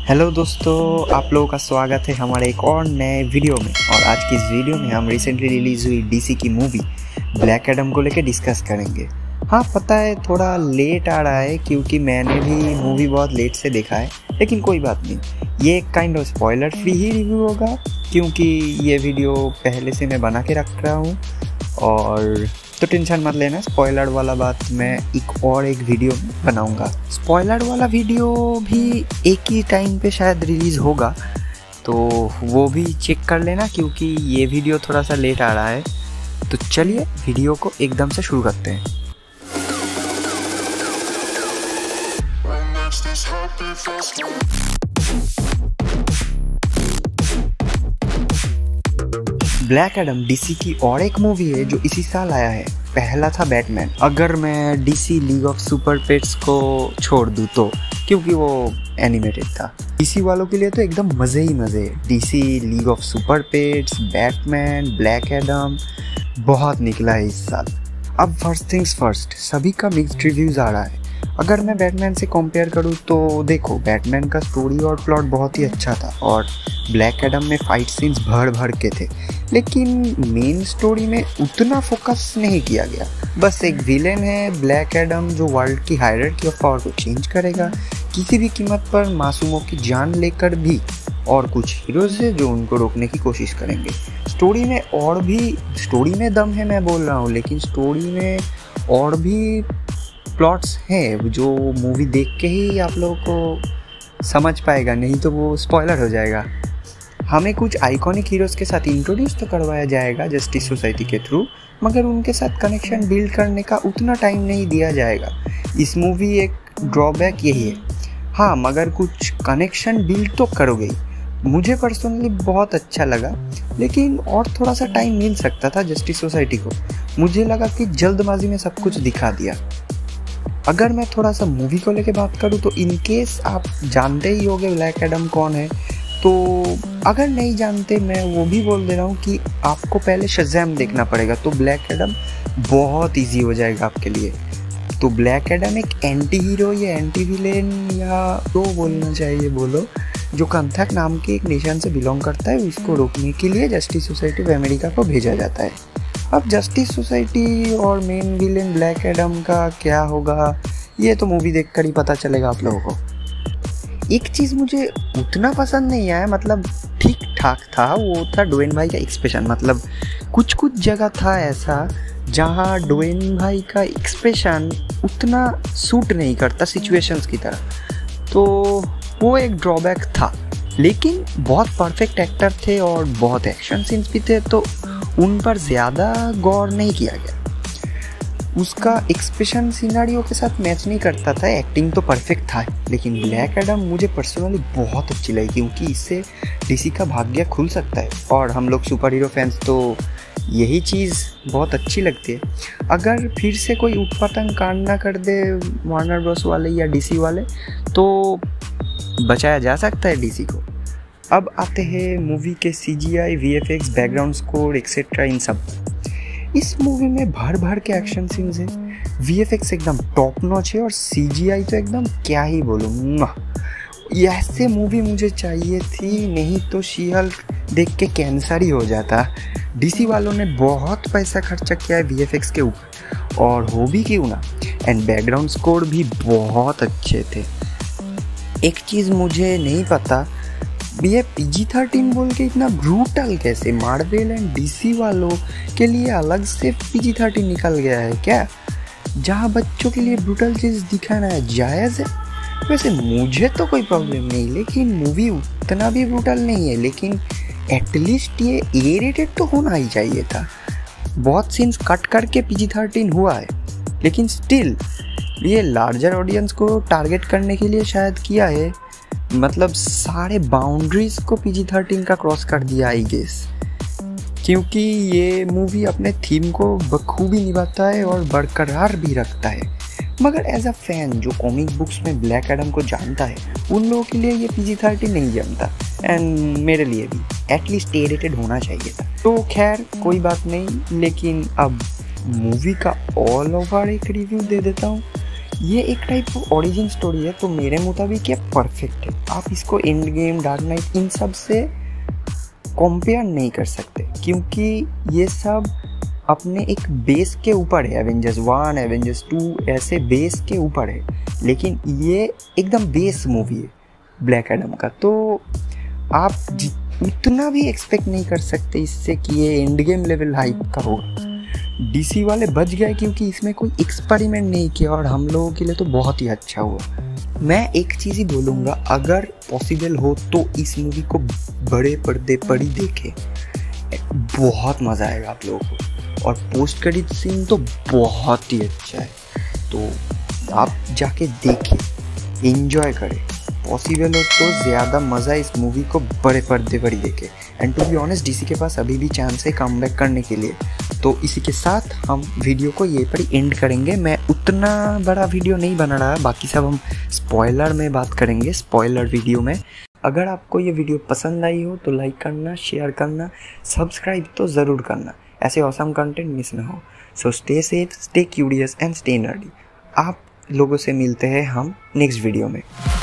Hello दोस्तों, आप लोगों का स्वागत है हमारे एक और नए वीडियो में। और आज की इस वीडियो में हम रिसेंटली रिलीज़ हुई डीसी की मूवी ब्लैक एडम को लेकर डिस्कस करेंगे। हाँ, पता है थोड़ा लेट आ रहा है क्योंकि मैंने भी मूवी बहुत लेट से देखा है, लेकिन कोई बात नहीं, ये एक काइंड ऑफ स्पॉइलर फ्री ही रिव्यू होगा क्योंकि ये वीडियो पहले से मैं बना के रख रहा हूँ। और तो टेंशन मत लेना, स्पॉइलर वाला बात मैं एक वीडियो बनाऊंगा। स्पॉइलर वाला वीडियो भी एक ही टाइम पे शायद रिलीज़ होगा, तो वो भी चेक कर लेना क्योंकि ये वीडियो थोड़ा सा लेट आ रहा है। तो चलिए वीडियो को एकदम से शुरू करते हैं। ब्लैक एडम डीसी की और एक मूवी है जो इसी साल आया है। पहला था बैटमैन, अगर मैं DC League of Super Pets को छोड़ दूँ तो, क्योंकि वो एनिमेटेड था। डीसी वालों के लिए तो एकदम मज़े ही मज़े। DC League of Super Pets, Batman, Black Adam बहुत निकला है इस साल। अब फर्स्ट थिंग्स फर्स्ट, सभी का मिक्स्ड रिव्यूज़ आ रहा है। अगर मैं बैटमैन से कंपेयर करूँ तो देखो, बैटमैन का स्टोरी और प्लॉट बहुत ही अच्छा था और ब्लैक एडम में फाइट सीन्स भर के थे, लेकिन मेन स्टोरी में उतना फोकस नहीं किया गया। बस एक विलेन है ब्लैक एडम जो वर्ल्ड की हायरार्की ऑफ पावर को चेंज करेगा किसी भी कीमत पर, मासूमों की जान लेकर भी, और कुछ हीरोज है जो उनको रोकने की कोशिश करेंगे। स्टोरी में दम है, मैं बोल रहा हूँ, लेकिन स्टोरी में और भी प्लॉट्स हैं जो मूवी देख के ही आप लोगों को समझ पाएगा, नहीं तो वो स्पॉइलर हो जाएगा। हमें कुछ आइकॉनिक हीरोज़ के साथ इंट्रोड्यूस तो करवाया जाएगा जस्टिस सोसाइटी के थ्रू, मगर उनके साथ कनेक्शन बिल्ड करने का उतना टाइम नहीं दिया जाएगा। इस मूवी एक ड्रॉबैक यही है। हाँ, मगर कुछ कनेक्शन बिल्ड तो करोगे। मुझे पर्सनली बहुत अच्छा लगा, लेकिन और थोड़ा सा टाइम मिल सकता था जस्टिस सोसाइटी को। मुझे लगा कि जल्दबाजी में सब कुछ दिखा दिया। अगर मैं थोड़ा सा मूवी को लेके बात करूँ तो इन केस आप जानते ही होंगे ब्लैक एडम कौन है, तो अगर नहीं जानते मैं वो भी बोल दे रहा हूँ कि आपको पहले शज़ैम देखना पड़ेगा, तो ब्लैक एडम बहुत इजी हो जाएगा आपके लिए। तो ब्लैक एडम एक एंटी हीरो या एंटी विलेन या तो बोलना चाहिए बोलो, जो कंथक नाम के एक नेशन से बिलोंग करता है, उसको रोकने के लिए जस्टिस सोसाइटी ऑफ अमेरिका को भेजा जाता है। अब जस्टिस सोसाइटी और मेन विलेन ब्लैक एडम का क्या होगा ये तो मूवी देखकर ही पता चलेगा आप लोगों को। एक चीज़ मुझे उतना पसंद नहीं आया, मतलब ठीक ठाक था, वो था ड्वेन भाई का एक्सप्रेशन। मतलब कुछ जगह था ऐसा जहाँ ड्वेन भाई का एक्सप्रेशन उतना सूट नहीं करता सिचुएशंस की तरह, तो वो एक ड्रॉबैक था। लेकिन बहुत परफेक्ट एक्टर थे और बहुत एक्शन सीन्स भी थे, तो उन पर ज़्यादा गौर नहीं किया गया। उसका एक्सप्रेशन सिनारियो के साथ मैच नहीं करता था, एक्टिंग तो परफेक्ट था। लेकिन ब्लैक एडम मुझे पर्सनली बहुत अच्छी लगी क्योंकि इससे डीसी का भाग्य खुल सकता है, और हम लोग सुपर हीरो फैंस तो यही चीज़ बहुत अच्छी लगती है। अगर फिर से कोई उटपटांग कांड ना कर दे वार्नर ब्रॉस वाले या डीसी वाले, तो बचाया जा सकता है डीसी को। अब आते हैं मूवी के CGI, VFX, background score etcetera, इन सब। इस मूवी में भर के एक्शन सीन्स हैं, VFX एकदम टॉप नॉच है और CGI तो एकदम क्या ही बोलूँ। ऐसे मूवी मुझे चाहिए थी, नहीं तो शी-हल्क देख के कैंसर ही हो जाता। डीसी वालों ने बहुत पैसा खर्चा किया है VFX के ऊपर, और हो भी क्यों ना, एंड बैकग्राउंड स्कोर भी बहुत अच्छे थे। एक चीज़ मुझे नहीं पता, ये PG-13 बोल के इतना ब्रूटल कैसे? मार्वल एंड डीसी वालों के लिए अलग से PG-13 निकल गया है क्या? जहाँ बच्चों के लिए ब्रूटल चीज़ दिखाना जायज़ है। वैसे मुझे तो कोई प्रॉब्लम नहीं, लेकिन मूवी उतना भी ब्रूटल नहीं है, लेकिन एटलीस्ट ये A-rated तो होना ही चाहिए था। बहुत सीन्स कट करके PG-13 हुआ है, लेकिन स्टिल ये लार्जर ऑडियंस को टारगेट करने के लिए शायद किया है। मतलब सारे बाउंड्रीज को PG-13 का क्रॉस कर दिया आई गेस, क्योंकि ये मूवी अपने थीम को बखूबी निभाता है और बरकरार भी रखता है। मगर एज अ फैन जो कॉमिक बुक्स में ब्लैक एडम को जानता है, उन लोगों के लिए ये PG-13 नहीं जमता, एंड मेरे लिए भी एटलीस्ट A-rated होना चाहिए था। तो खैर कोई बात नहीं, लेकिन अब मूवी का ऑल ओवर एक रिव्यू दे देता हूँ ये एक टाइप ऑफ ओरिजिन स्टोरी है, तो मेरे मुताबिक ये परफेक्ट है। आप इसको एंड गेम, डार्क नाइट इन सब से कंपेयर नहीं कर सकते, क्योंकि ये सब अपने एक बेस के ऊपर है। एवेंजर्स 1, एवेंजर्स 2 ऐसे बेस के ऊपर है, लेकिन ये एकदम बेस मूवी है ब्लैक एडम का। तो आप उतना भी एक्सपेक्ट नहीं कर सकते इससे कि ये एंड गेम लेवल हाइप का होगा। डीसी वाले बच गए क्योंकि इसमें कोई एक्सपेरिमेंट नहीं किया, और हम लोगों के लिए तो बहुत ही अच्छा हुआ। मैं एक चीज़ ही बोलूँगा, अगर पॉसिबल हो तो इस मूवी को बड़े पर्दे पर ही देखें, बहुत मज़ा आएगा आप लोगों को। और पोस्ट क्रेडिट सीन तो बहुत ही अच्छा है, तो आप जाके देखें, एंजॉय करें। पॉसिबल हो तो ज़्यादा मज़ा इस मूवी को बड़े पर्दे पर ही देखें। And to be honest, DC के पास अभी भी चांस है कमबैक करने के लिए। तो इसी के साथ हम वीडियो को यहीं पर ही एंड करेंगे। मैं उतना बड़ा वीडियो नहीं बना रहा, बाकी सब हम स्पॉइलर में बात करेंगे, स्पॉइलर वीडियो में। अगर आपको ये वीडियो पसंद आई हो तो लाइक करना, शेयर करना, सब्सक्राइब तो ज़रूर करना, ऐसे ऑसम कंटेंट मिस ना हो। So stay safe, stay curious and stay nerdy. आप लोगों से मिलते हैं हम नेक्स्ट वीडियो में।